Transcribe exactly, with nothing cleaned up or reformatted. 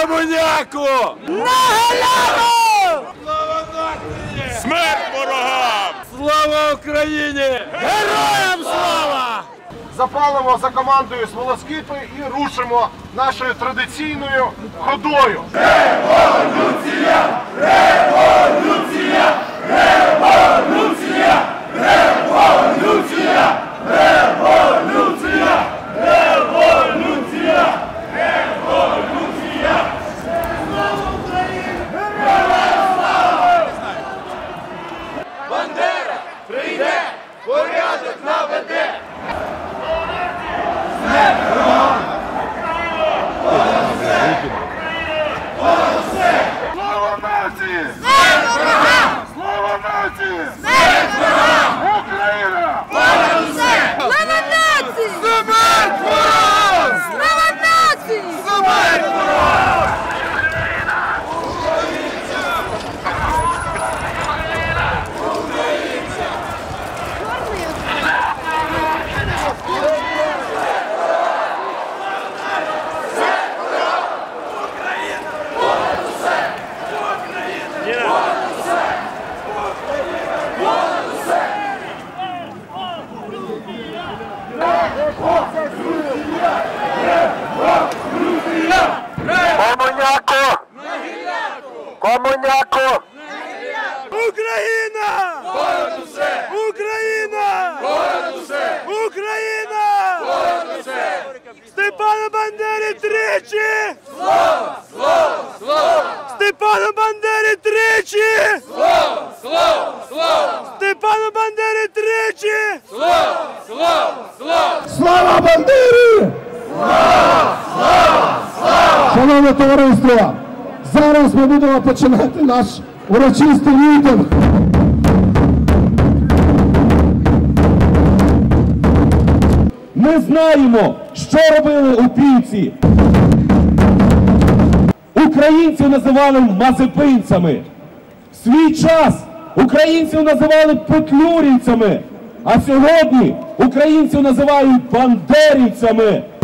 Комуняку! На галяву! Слава нації! Смерть ворогам! Слава Україні! Героям слава! Запалимо за командою смолоскипи і рушимо нашою традиційною ходою. Революція! Революція! Революція! Революція! Революція! Революція! Революція! Слава Україні! Героям слава! Бандера прийде, порядок наведе! Слава нації! Слава нації! Україна! Слава нації! Смерть ворогам! Слава нації! Смерть ворогам! Комуняку! Комуняку! Україна! Понад усе! Україна! Понад усе! Україна! Понад усе! Степану Бандері тричі! Слава! Слава! Слава! Степану Бандері тричі! Слава! Слава! Слава! Степану Бандері тричі! Слава! Слава! Слава! Слава Бандері! Слава! Слава! Слава! Шановне товариство, зараз ми будемо починати наш урочистий мітинг. Ми знаємо, що робили упійці. Українців називали мазепинцями. В свій час українців називали петлюрівцями. А сьогодні українців називають бандерівцями.